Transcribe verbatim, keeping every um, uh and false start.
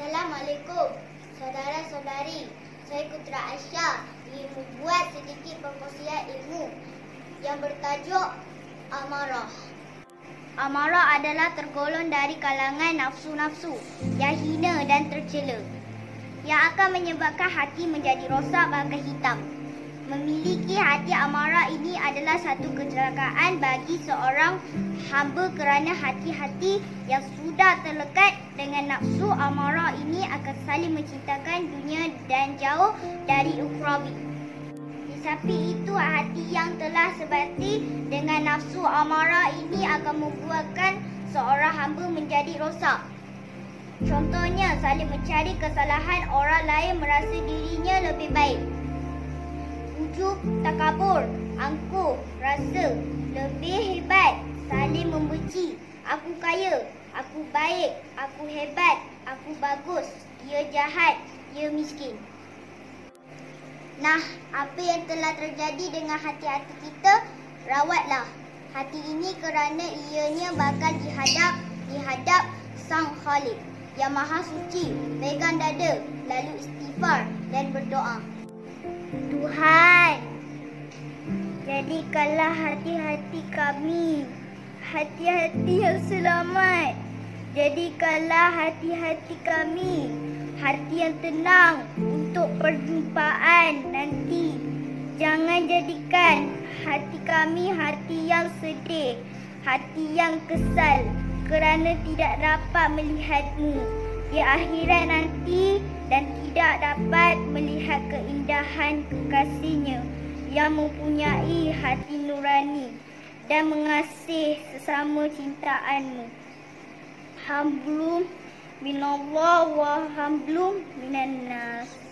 Assalamualaikum, saudara-saudari. Saya Putra Aisyah ingin membuat sedikit perkongsian ilmu yang bertajuk amarah. Amarah adalah tergolong dari kalangan nafsu-nafsu yang hina dan tercela, yang akan menyebabkan hati menjadi rosak bagai hitam. Memiliki hati amarah ini adalah satu kecelakaan bagi seorang hamba kerana hati-hati yang sudah terlekat dengan nafsu amarah ini akan saling mencintakan dunia dan jauh dari ukhrawi. Di samping itu, hati yang telah sebati dengan nafsu amarah ini akan membuatkan seorang hamba menjadi rosak. Contohnya, saling mencari kesalahan orang lain merasa dirinya lebih baik. Ujub, takabur, angkuh, rasa lebih hebat, saling membenci. Aku kaya, aku baik, aku hebat, aku bagus, dia jahat, dia miskin. Nah, apa yang telah terjadi dengan hati-hati kita, rawatlah hati ini kerana ianya bakal dihadap dihadap Sang Khalik yang Maha Suci. Pegang dada, lalu istighfar dan berdoa. Tuhan, jadikanlah hati-hati kami hati-hati yang selamat. Jadikanlah hati-hati kami hati yang tenang untuk perjumpaan nanti. Jangan jadikan hati kami hati yang sedih, hati yang kesal kerana tidak dapat melihat-Mu di akhirat nanti dan tidak dapat melihat keindahan kekasih-Nya yang mempunyai hati nurani dan mengasihi sesama cintaan-Mu. Hamblum minallah wa hamblum minan nas.